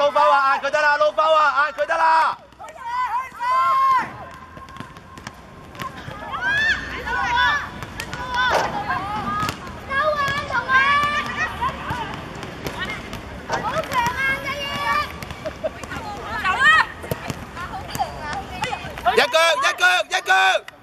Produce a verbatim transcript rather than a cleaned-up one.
撈包啊，壓佢得啦，撈包啊，壓佢得啦。一腳一腳一腳。